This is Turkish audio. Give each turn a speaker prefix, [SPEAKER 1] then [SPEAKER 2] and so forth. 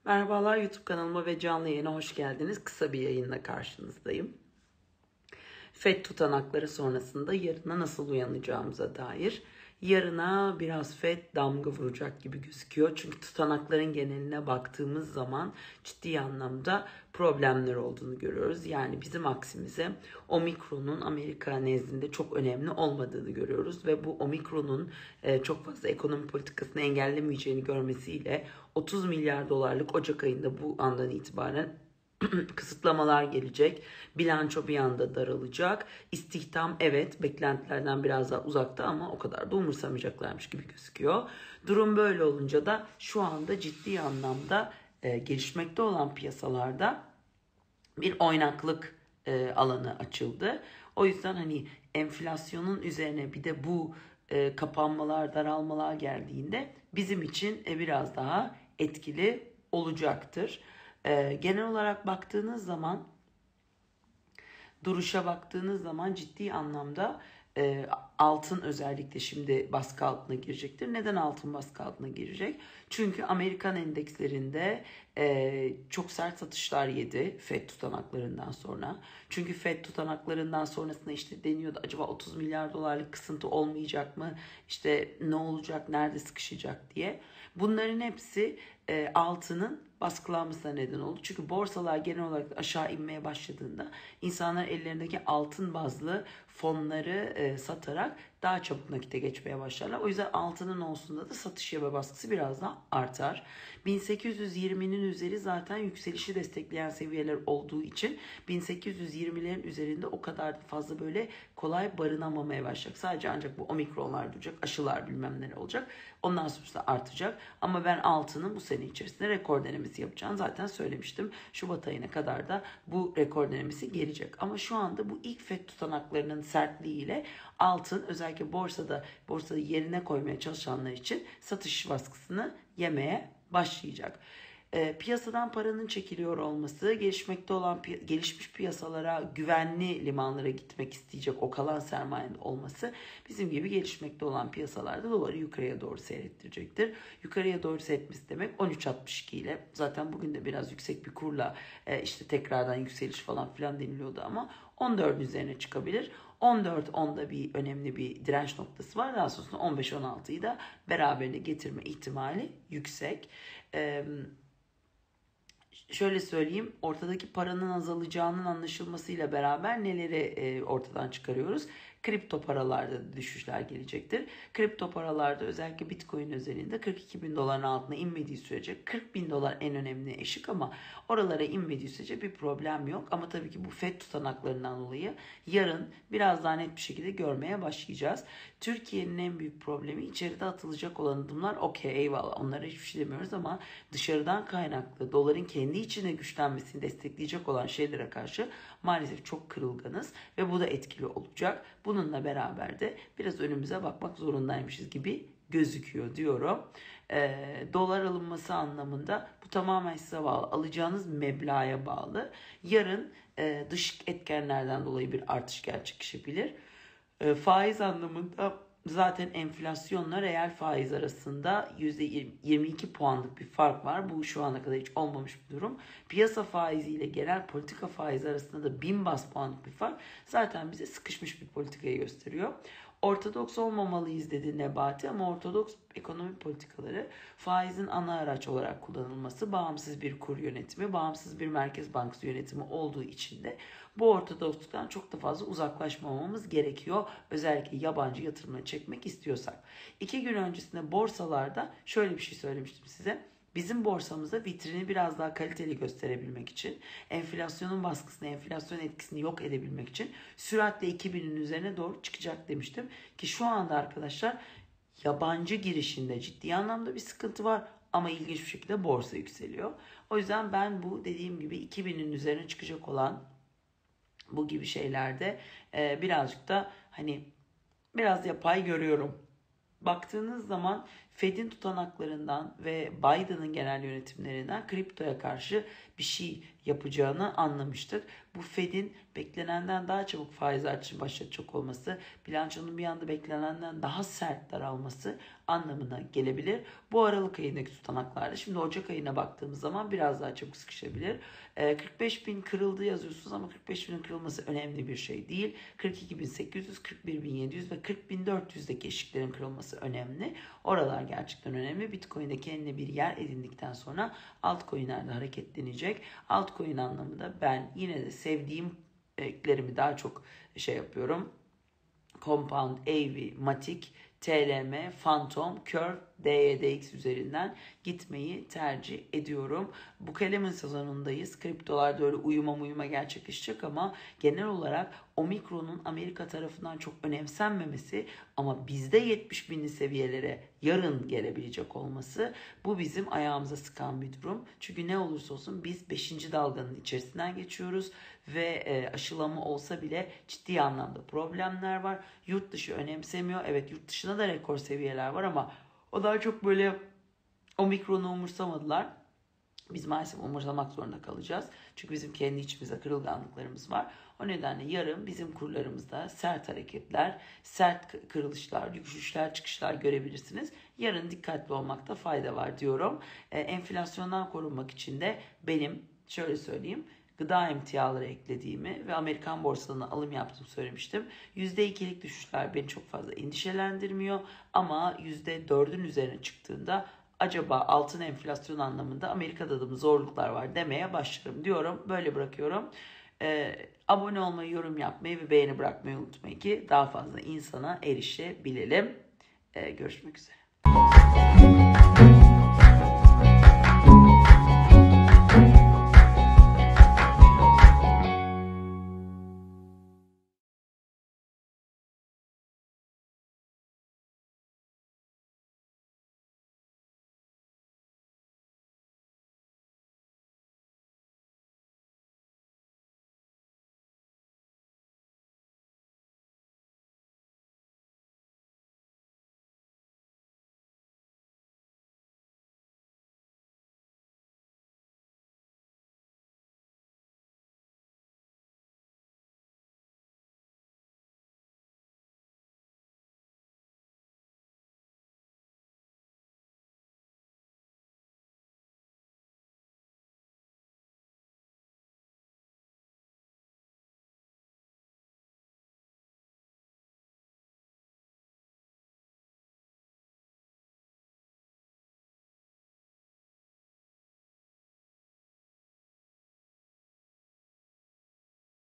[SPEAKER 1] Merhabalar, YouTube kanalıma ve canlı yayına hoş geldiniz. Kısa bir yayınla karşınızdayım. FED tutanakları sonrasında yarına nasıl uyanacağımıza dair. Yarına biraz FED damga vuracak gibi gözüküyor. Çünkü tutanakların geneline baktığımız zaman ciddi anlamda problemler olduğunu görüyoruz. Yani bizim aksimize omikronun Amerika nezdinde çok önemli olmadığını görüyoruz. Ve bu omikronun çok fazla ekonomi politikasını engellemeyeceğini görmesiyle 30 milyar dolarlık Ocak ayında bu andan itibaren kısıtlamalar gelecek. Bilanço bir anda daralacak. İstihdam evet beklentilerden biraz daha uzakta ama o kadar da umursamayacaklarmış gibi gözüküyor. Durum böyle olunca da şu anda ciddi anlamda gelişmekte olan piyasalarda bir oynaklık alanı açıldı. O yüzden hani enflasyonun üzerine bir de bu kapanmalar, daralmalar geldiğinde bizim için biraz daha etkili olacaktır. Genel olarak baktığınız zaman, duruşa baktığınız zaman ciddi anlamda altın özellikle şimdi baskı altına girecektir. Neden altın baskı altına girecek? Çünkü Amerikan endekslerinde çok sert satışlar yedi FED tutanaklarından sonra. Çünkü FED tutanaklarından sonrasında işte deniyordu acaba 30 milyar dolarlık kısıntı olmayacak mı? İşte ne olacak, nerede sıkışacak diye. Bunların hepsi altının baskılanmasına neden oldu. Çünkü borsalar genel olarak aşağı inmeye başladığında insanlar ellerindeki altın bazlı fonları satarak daha çabuk nakite geçmeye başlarlar. O yüzden altının olsunda da satış yapma baskısı biraz daha artar. 1820'nin üzeri zaten yükselişi destekleyen seviyeler olduğu için 1820'lerin üzerinde o kadar da fazla böyle kolay barınamamaya başlayacak. Sadece ancak bu omikronlar duracak, aşılar bilmem ne olacak. Ondan sonra da artacak. Ama ben altının bu sene içerisinde rekor denemesi yapacağını zaten söylemiştim. Şubat ayına kadar da bu rekor denemesi gelecek. Ama şu anda bu ilk FED tutanaklarının sertliğiyle altın özellikle borsada yerine koymaya çalışanlar için satış baskısını yemeye başlayacak. Piyasadan paranın çekiliyor olması, gelişmiş piyasalara, güvenli limanlara gitmek isteyecek o kalan sermayenin olması bizim gibi gelişmekte olan piyasalarda doları yukarıya doğru seyrettirecektir. Yukarıya doğru seyretmesi demek 13.62 ile zaten bugün de biraz yüksek bir kurla işte tekrardan yükseliş falan filan deniliyordu ama 14'ün üzerine çıkabilir. 14.10'da bir önemli bir direnç noktası var. Daha sonrasında 15-16'yı da beraberine getirme ihtimali yüksek. Şöyle söyleyeyim, ortadaki paranın azalacağının anlaşılmasıyla beraber neleri ortadan çıkarıyoruz? Kripto paralarda düşüşler gelecektir. Kripto paralarda özellikle Bitcoin özelinde 42 bin doların altına inmediği sürece 40 bin dolar en önemli eşik ama oralara inmediği sürece bir problem yok. Ama tabii ki bu FED tutanaklarından dolayı yarın biraz daha net bir şekilde görmeye başlayacağız. Türkiye'nin en büyük problemi içeride atılacak olan adımlar okey eyvallah onlara hiçbir şey demiyoruz ama dışarıdan kaynaklı doların kendi içine güçlenmesini destekleyecek olan şeylere karşı maalesef çok kırılganız ve bu da etkili olacak. Bununla beraber de biraz önümüze bakmak zorundaymışız gibi gözüküyor diyorum. Dolar alınması anlamında bu tamamen size bağlı. Alacağınız meblağa bağlı. Yarın dış etkenlerden dolayı bir artış gerçekleşebilir. Faiz anlamında zaten enflasyonla reel faiz arasında %22 puanlık bir fark var. Bu şu ana kadar hiç olmamış bir durum. Piyasa faizi ile genel politika faizi arasında da 1000 bas puanlık bir fark zaten bize sıkışmış bir politikayı gösteriyor. Ortodoks olmamalıyız dedi Nebati ama ortodoks ekonomi politikaları faizin ana araç olarak kullanılması, bağımsız bir kur yönetimi, bağımsız bir merkez bankası yönetimi olduğu için de bu ortodoksluktan çok da fazla uzaklaşmamamız gerekiyor. Özellikle yabancı yatırımları çekmek istiyorsak. 2 gün öncesinde borsalarda şöyle bir şey söylemiştim size. Bizim borsamızda vitrini biraz daha kaliteli gösterebilmek için, enflasyonun baskısını, enflasyon etkisini yok edebilmek için süratle 2000'in üzerine doğru çıkacak demiştim. Ki şu anda arkadaşlar yabancı girişinde ciddi anlamda bir sıkıntı var ama ilginç bir şekilde borsa yükseliyor. O yüzden ben bu dediğim gibi 2000'in üzerine çıkacak olan bu gibi şeylerde birazcık da hani biraz yapay görüyorum. Baktığınız zaman Fed'in tutanaklarından ve Biden'ın genel yönetimlerinden kriptoya karşı bir şey yapacağını anlamıştık. Bu Fed'in beklenenden daha çabuk faiz artışı başlatacak olması, bilançonun bir anda beklenenden daha sert daralması anlamına gelebilir. Bu Aralık ayındaki tutanaklarda. Şimdi Ocak ayına baktığımız zaman biraz daha çabuk sıkışabilir. 45.000 kırıldı yazıyorsunuz ama 45.000'in kırılması önemli bir şey değil. 42.800, 41.700 ve 40.400'deki eşiklerin kırılması önemli. Oralar gerçekten önemli. Bitcoin'de kendine bir yer edindikten sonra altcoin'lerde hareketlenecek. Altcoin anlamında ben yine de sevdiğim eklerimi daha çok yapıyorum. Compound, AV, Matic, TLM, Phantom, Curve, DYDX üzerinden gitmeyi tercih ediyorum. Bu kalemin sezonundayız. Kriptolarda öyle uyuma gerçekleşecek ama genel olarak Omikron'un Amerika tarafından çok önemsenmemesi ama bizde 70.000'li seviyelere yarın gelebilecek olması bu bizim ayağımıza sıkan bir durum. Çünkü ne olursa olsun biz 5. dalganın içerisinden geçiyoruz ve aşılama olsa bile ciddi anlamda problemler var. Yurt dışı önemsemiyor. Evet, yurt dışında da rekor seviyeler var ama o daha çok böyle Omikron'u umursamadılar. Biz maalesef umursamak zorunda kalacağız. Çünkü bizim kendi içimizde kırılganlıklarımız var. O nedenle yarın bizim kurlarımızda sert hareketler, sert kırılışlar, düşüşler, çıkışlar görebilirsiniz. Yarın dikkatli olmakta fayda var diyorum. Enflasyondan korunmak için de benim şöyle söyleyeyim, gıda emtiaları eklediğimi ve Amerikan borsalarına alım yaptığımı söylemiştim. %2'lik düşüşler beni çok fazla endişelendirmiyor ama %4'ün üzerine çıktığında acaba altın enflasyon anlamında Amerika'da da mı zorluklar var demeye başlarım diyorum. Böyle bırakıyorum. Abone olmayı, yorum yapmayı ve beğeni bırakmayı unutmayın ki daha fazla insana erişebilelim. Görüşmek üzere.